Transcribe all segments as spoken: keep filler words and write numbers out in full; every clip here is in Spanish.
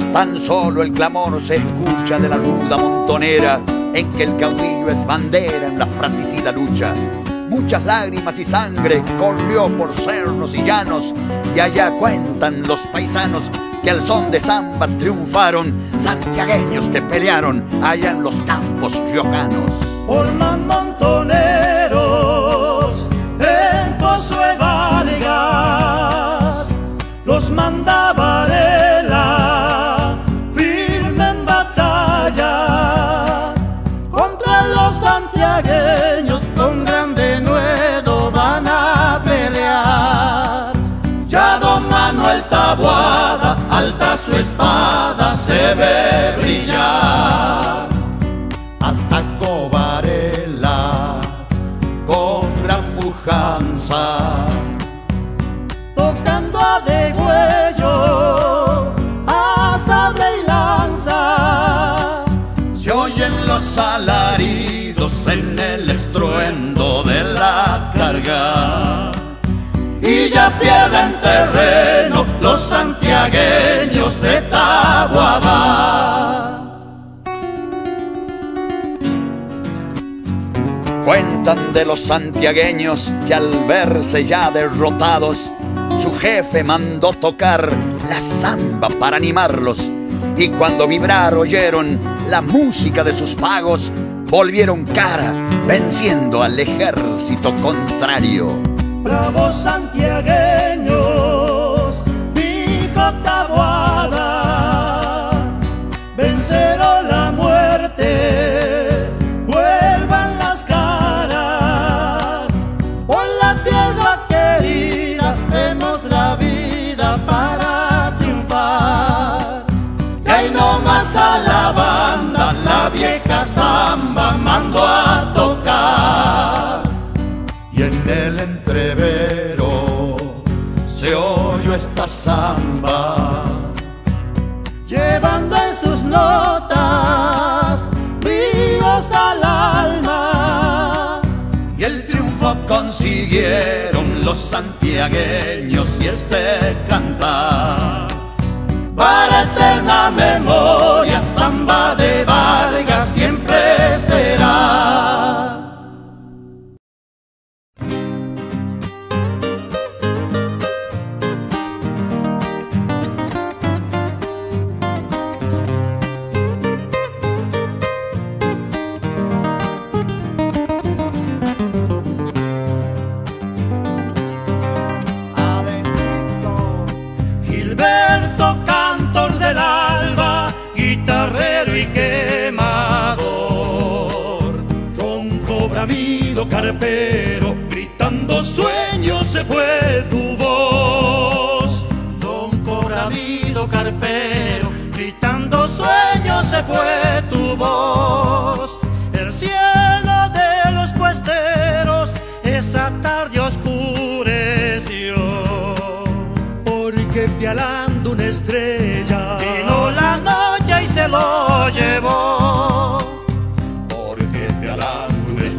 Tan solo el clamor se escucha de la ruda montonera, en que el caudillo es bandera en la fratricida lucha. Muchas lágrimas y sangre corrió por cerros y llanos, y allá cuentan los paisanos que al son de samba triunfaron santiagueños que pelearon allá en los campos riojanos. Forman montoneros en Pozo de Vargas, los manda Varela firme en batalla contra los santiagueños, con gran denuedo van a pelear. Ya don Manuel Taboada, alta su espada se ve brillar. Atacó Varela con gran pujanza, tocando a degüello, a sable y lanza. Se oyen los alaridos en el estruendo de la carga, y ya pierden terreno los santiagueños de Taboada. Cuentan de los santiagueños que al verse ya derrotados, su jefe mandó tocar la zamba para animarlos, y cuando vibrar oyeron la música de sus pagos, volvieron cara venciendo al ejército contrario. Bravos santiagueños, dijo Taboada, venceron la muerte, vuelvan las caras, por la tierra querida demos la vida para triunfar. Y ahí nomás a la banda la vieja zamba mandó a tocar, y en el entrevero se oyó esta zamba, llevando en sus notas ríos al alma. Y el triunfo consiguieron los santiagueños, y este cantar para eterna memoria, zamba de Vargas siempre será. Carpero, gritando sueño se fue tu voz. Ronco, bravido, carpero, gritando sueño se fue tu voz. El cielo de los puesteros esa tarde oscureció, porque pialando una estrella vino la noche y se lo llevó. Porque pialando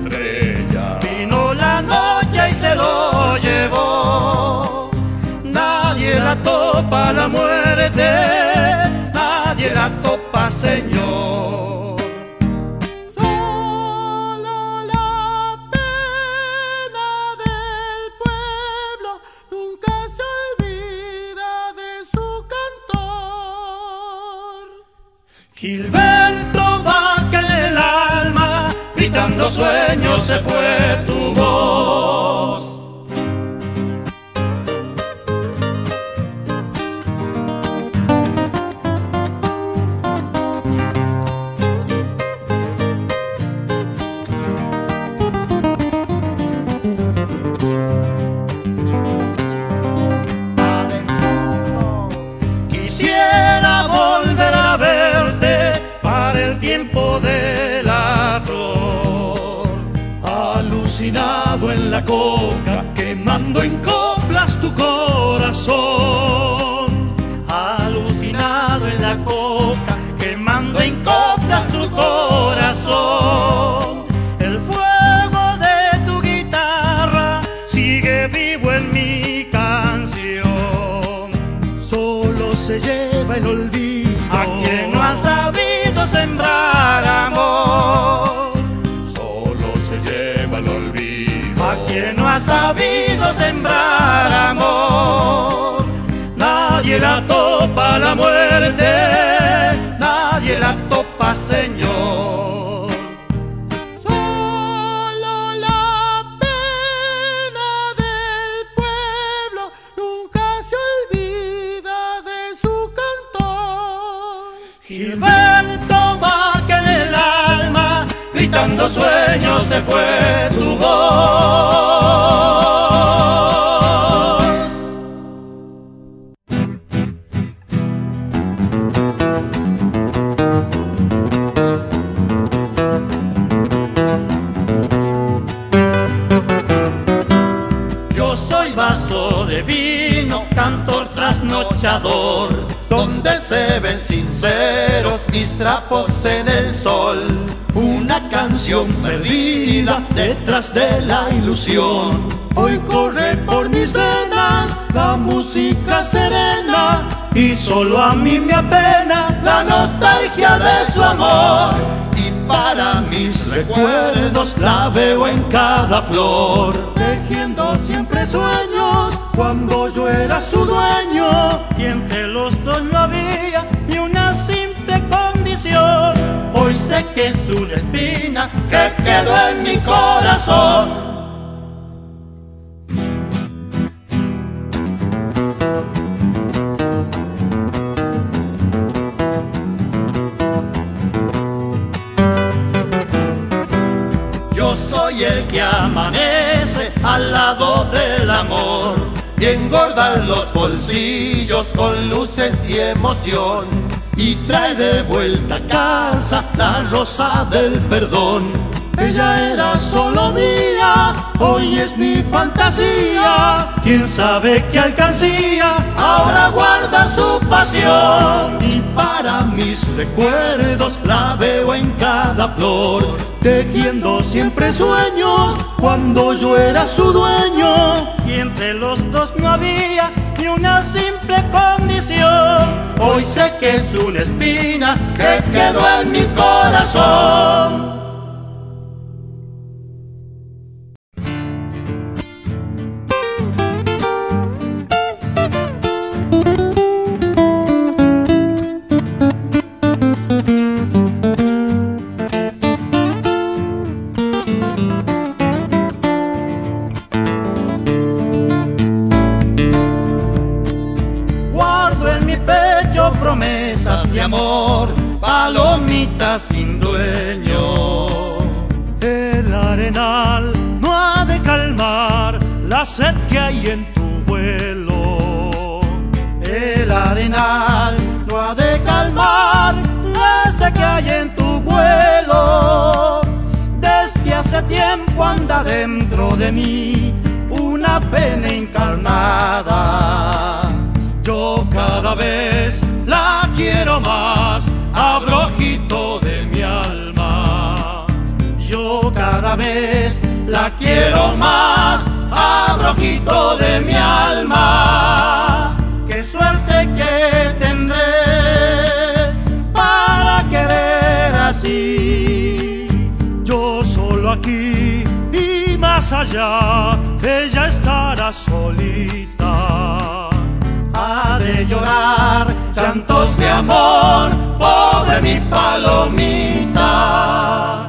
y se lo llevó. Nadie la topa la muerte, nadie la topa, Señor. Solo la pena del pueblo nunca se olvida de su cantor. Gilberto Vaca en el alma, gritando sueños se fue tu voz. Quisiera volver a verte para el tiempo de la flor, alucinado en la coca, quemando en coplas tu corazón. Alucinado en la coca, quemando en coplas tu corazón. El fuego de tu guitarra sigue vivo en mi canción. Solo solo se lleva el olvido. A quien no ha sabido sembrar amor, solo se lleva el olvido. a quien no ha sabido sembrar amor. Nadie la topa la muerte, nadie la topa, Señor. Solo la pena del pueblo nunca se olvida de su cantor. Gilberto va que en el alma, gritando sueños, se fue tu voz. Yo soy vaso de vino, cantor trasnochador, donde se ven sinceros mis trapos en el sol. Una canción perdida detrás de la ilusión. Hoy corre por mis venas la música serena, y solo a mí me apena la nostalgia de su amor. Y para mis recuerdos la veo en cada flor, tejiendo siempre sueños cuando yo era su dueño. Y entre los dos no había ni una simple condición. Hoy sé que es una espina que quedó en mi corazón. Yo soy el que amanece al lado del amor y engorda los bolsillos con luces y emoción, y trae de vuelta a casa la rosa del perdón. Ella era solo mía, hoy es mi fantasía. Quién sabe qué alcancía, ahora guarda su pasión. Y para mis recuerdos la veo en cada flor, tejiendo siempre sueños cuando yo era su dueño. Y entre los dos no había ni una simple condición. Hoy sé que es una espina que quedó en mi corazón. Promesas de amor, palomitas sin dueño. El arenal no ha de calmar la sed que hay en tu vuelo. El arenal no ha de calmar la sed que hay en tu vuelo. Desde hace tiempo anda dentro de mí una pena encarnada. Yo cada vez la quiero más, abro ojito de mi alma. Yo cada vez la quiero más, abro ojito de mi alma. Qué suerte que tendré para querer así. Yo solo aquí y más allá, ella estará solita. Ha de llorar llantos de amor, pobre mi palomita.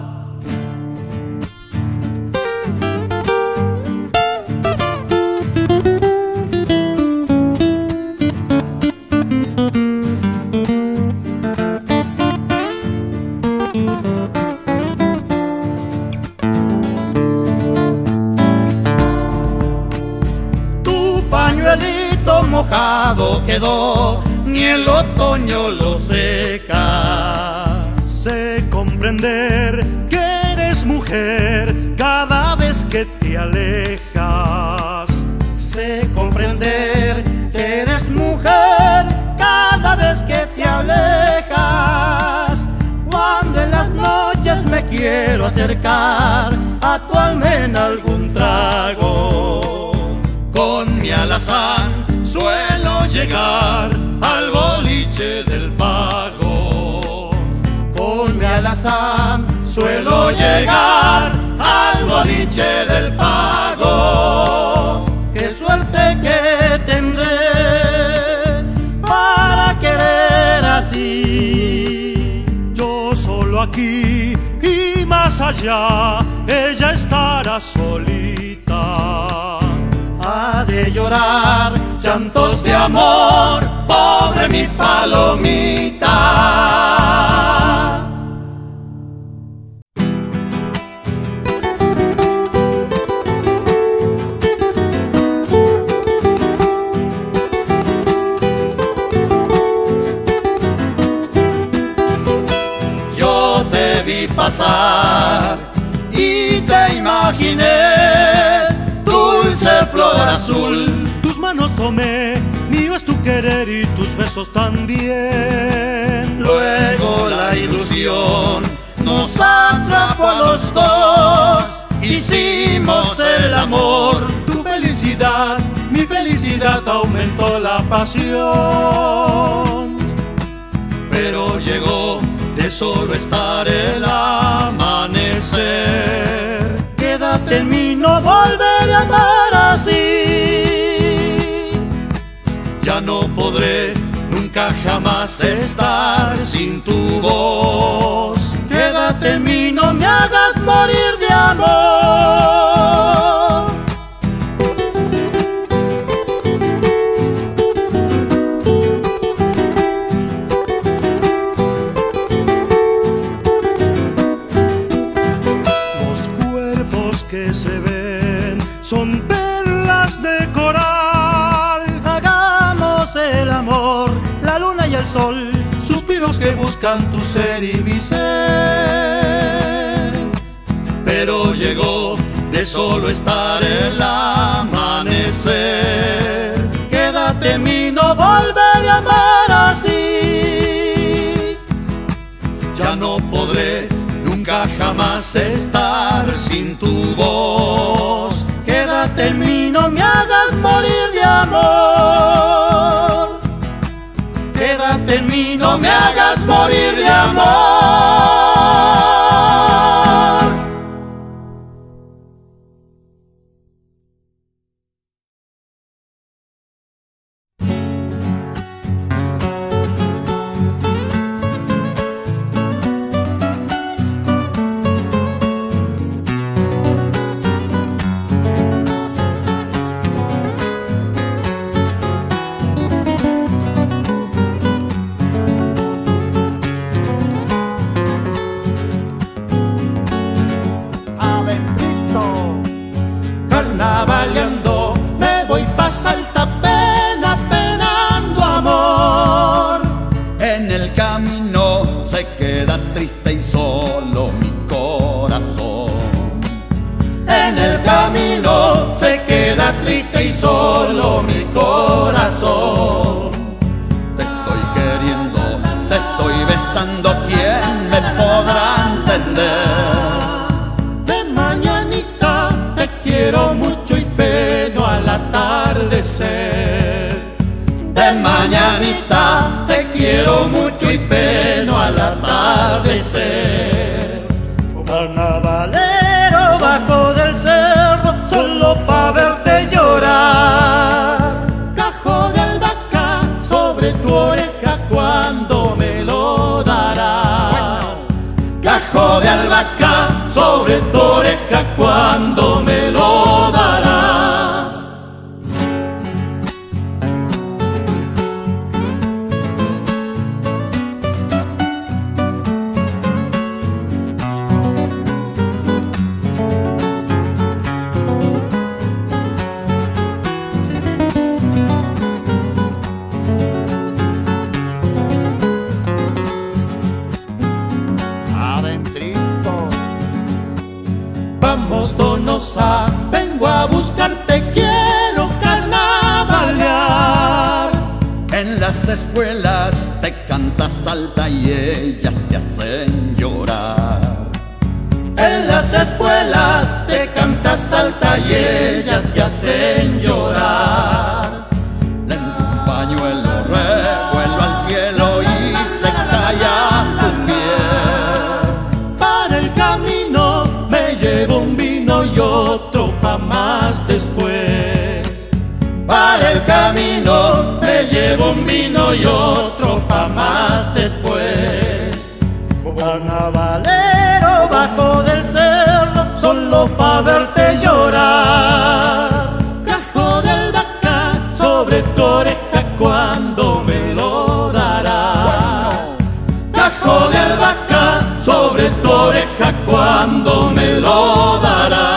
Tu pañuelito mojado quedó, ni el otoño lo seca. Sé comprender que eres mujer cada vez que te alejas. Sé comprender que eres mujer cada vez que te alejas. Cuando en las noches me quiero acercar a tu almena algún trago, con mi alazán suelo llegar al boliche del pago. Ponme alazán, Suelo llegar al boliche del pago. qué suerte que tendré para querer así. Yo solo aquí y más allá, ella estará solita. Ha de llorar Llantos de amor, pobre mi palomita. Yo te vi pasar y te imaginé, dulce flor azul. Tus manos tomé, mío es tu querer y tus besos también. Luego la ilusión nos atrapó a los dos, hicimos el amor. tu felicidad, mi felicidad aumentó la pasión. Pero llegó de solo estar el amanecer. Quédate en mí, no volveré a amar así. Ya no podré nunca jamás estar sin tu voz. Quédate en mí, no me hagas morir de amor. Los cuerpos que se ven son perlas de coral. Hagamos el amor, la luna y el sol, suspiros que buscan tu ser y mi ser. Pero llegó de solo estar el amanecer. Quédate en mí, no volveré a amar así. Ya no podré nunca jamás estar sin tu voz. Quédate en mí, no me hagas morir de amor. Quédate en mí, no me hagas morir de amor. Carnavaleando, me voy pa' Salta pena, penando amor. En el camino se queda triste y solo mi corazón. En el camino se queda triste y solo mi corazón. Te estoy queriendo, te estoy besando, ¿quién me podrá entender? De mañanita te quiero mucho y peno al atardecer. De mañanita te quiero mucho y peno al atardecer. Carnavalero bajo del cerro, solo pa' verte llorar. Cajo de albahaca sobre tu oreja, cuando me lo darás. Cajo de albahaca sobre tu oreja, cuando me lo darás. Vamos, Donosa, vengo a buscarte, quiero carnavalear. En las escuelas te cantas Salta y ellas te hacen llorar. En las escuelas te cantas Salta y ellas te hacen llorar. Lente un pañuelo camino me llevo un vino y otro pa' más después. Carnavalero, bajo del cerro, solo pa' verte llorar. Cajo del Vaca, sobre tu oreja cuando me lo darás. Cajo del Vaca, sobre tu oreja cuando me lo darás.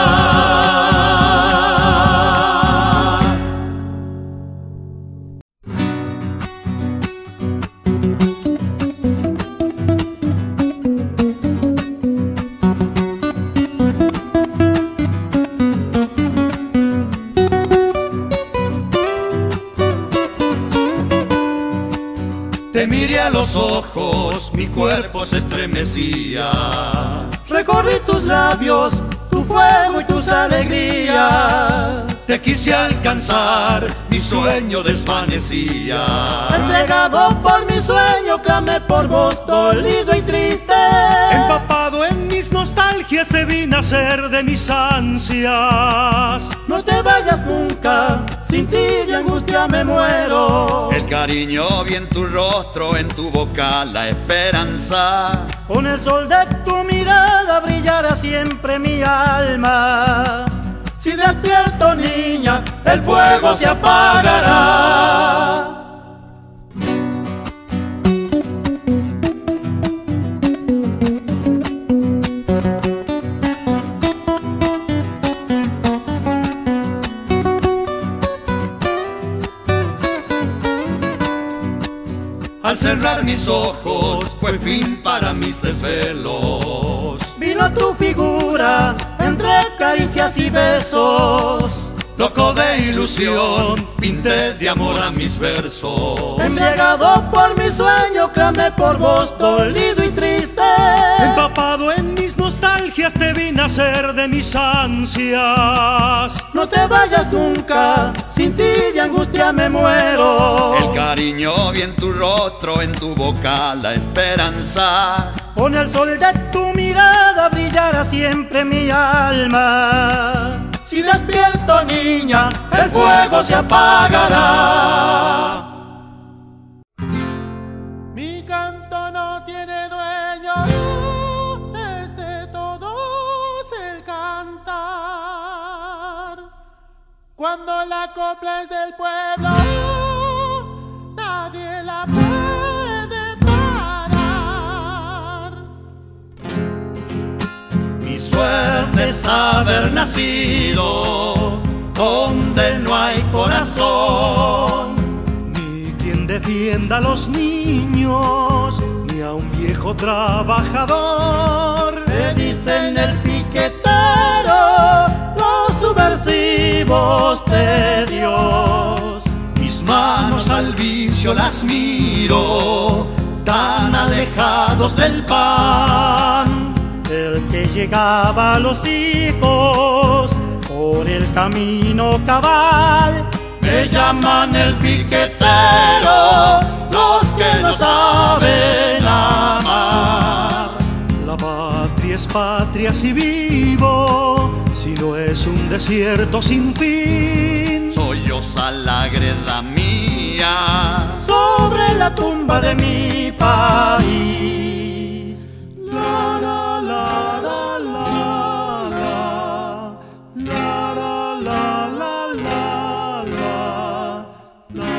Te miré a los ojos, mi cuerpo se estremecía. Recorrí tus labios, tu fuego y tus alegrías. Te quise alcanzar, mi sueño desvanecía. Entregado por mi sueño, clamé por vos, dolido y triste. Empapado en mis nostalgias te vi nacer de mis ansias. No te vayas nunca, sin ti de angustia me muero. El cariño vi en tu rostro, en tu boca la esperanza. Con el sol de tu mirada brillará siempre mi alma. Si despierto, niña, el fuego se apagará. Al cerrar mis ojos fue fin para mis desvelos. Vino tu figura entre caricias y besos. Loco de ilusión, pinté de amor a mis versos. Embriagado por mi sueño, clamé por vos, dolido y triste. Empapado en mis nostalgias te vi nacer de mis ansias. No te vayas nunca, sin ti de angustia me muero. El cariño vi en tu rostro, en tu boca la esperanza. Con el sol de tu mirada brillará siempre mi alma. Si despierto, niña, el fuego se apagará. Mi canto no tiene dueño, es de todos el cantar. Cuando la copla es del pueblo, nadie la puede parar. Mi suerte es haber nacido donde no hay corazón. Ni quien defienda a los niños, ni a un viejo trabajador. Me dicen el piquetero, los subversivos de Dios. Mis manos al vicio las miro, tan alejados del pan. El que llegaba a los hijos por el camino cabal. Me llaman el piquetero, los que no saben amar. La patria es patria si vivo, si no es un desierto sin fin. Soy osa la greda mía, sobre la tumba de mi país. La, la, la, la, la, la, la, la, la, la, la,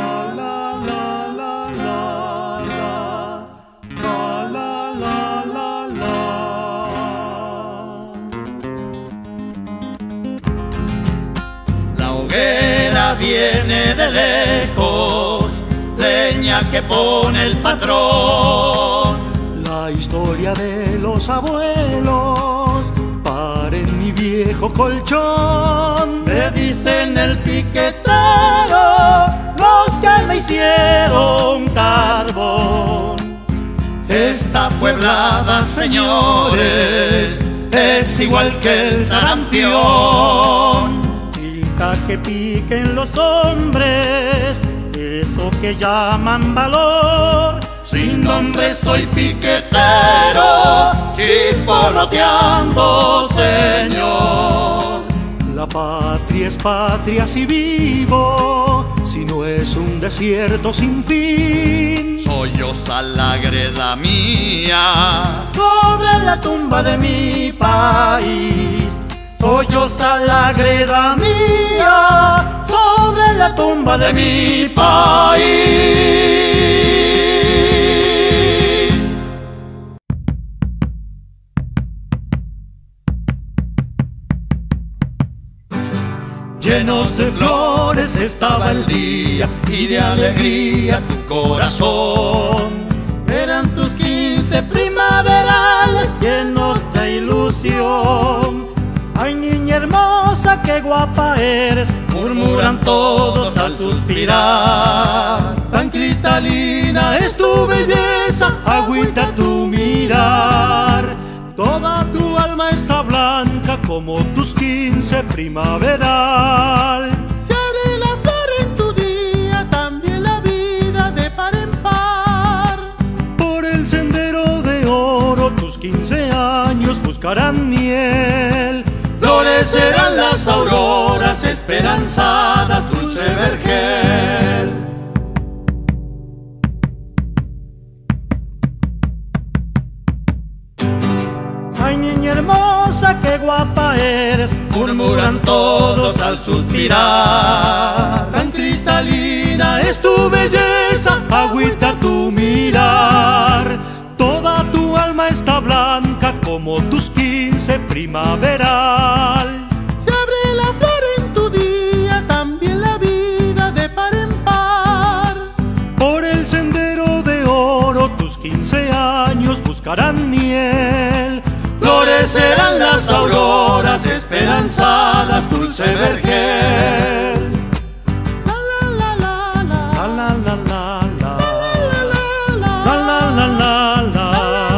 La hoguera viene de lejos, leña que pone el patrón. La historia de los abuelos para en mi viejo colchón. Me dicen el piquetero, los que me hicieron carbón. Esta pueblada, señores, es igual que el sarampión. Pica que piquen los hombres, eso que llaman valor. Sin nombre soy piquetero, chisporroteando, señor. La La patria es patria si vivo, si no es un desierto sin fin. Solloza la greda mía sobre la tumba de mi país. Solloza la greda mía sobre la tumba de mi país. Llenos de flores estaba el día y de alegría tu corazón. Eran tus quince primaverales llenos de ilusión. Ay, niña hermosa, qué guapa eres, Murmuran todos al suspirar. tan cristalina es tu belleza, agüita tu mirar. Toda tu alma está blanca como tus quince primaveral. Se abre la flor en tu día, también la vida de par en par. Por el sendero de oro tus quince años buscarán miel. Florecerán las auroras esperanzadas, dulce vergel. Ay, niña hermosa, qué guapa eres, Murmuran todos al suspirar. tan cristalina es tu belleza, agüita tu mirar. Toda tu alma está blanca como tus quince primaveral. Se abre la flor en tu día, también la vida de par en par. Por el sendero de oro tus quince años buscarán miel. Florecerán las auroras esperanzadas, dulce vergel. La la la la la. La la la la la. La la la La la la la la.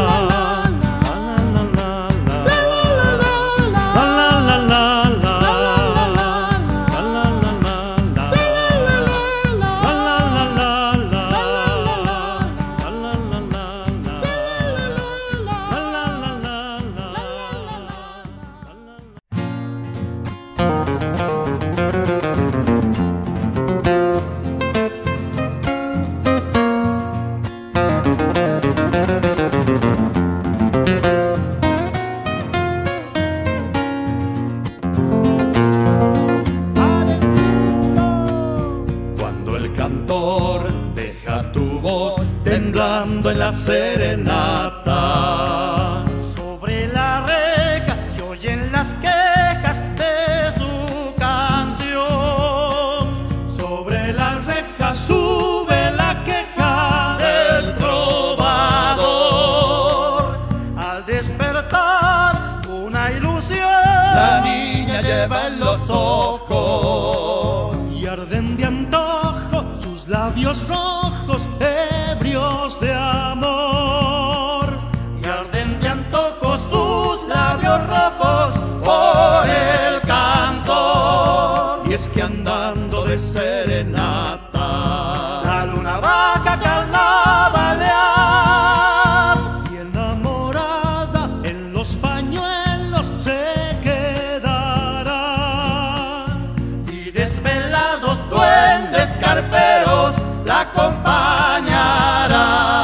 Temblando en la serenata, sobre la reja se oyen las quejas de su canción. Sobre la reja sube la queja del trovador. Al despertar una ilusión, La niña lleva en los ojos y arden de antojo sus labios rojos, ebrios de amor. y arden de antojo sus labios rojos por el cantor. Y es que andando de serenata, La luna baja carnavalear, Y enamorada en los pañuelos se quedará. y desvelados duendes carperos la acompañarán.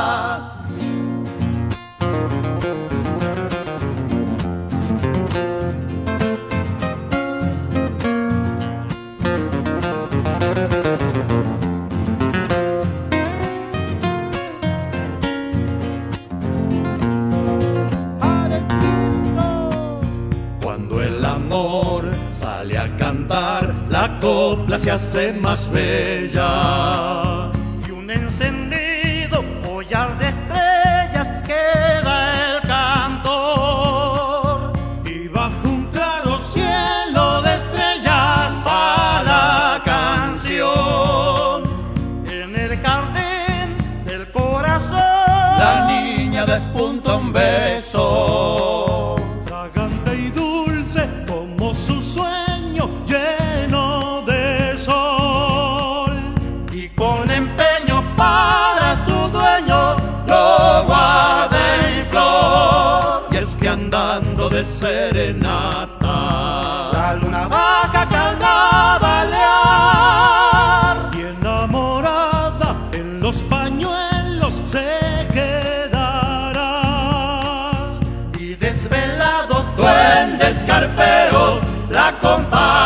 cuando el amor sale a cantar, la copla se hace más bella. Y un encendido collar de estrellas queda el cantor. Y bajo un claro cielo de estrellas Va la canción en el jardín del corazón. La niña despunta un beso, fragante y dulce como su sueño lleno de sol. Y con empeño para su dueño lo guarda en flor. y es que andando de serenata, La la luna baja carnavalear. Y enamorada en los pañuelos se quedará. Y desvelados duendes carperos la acompañan.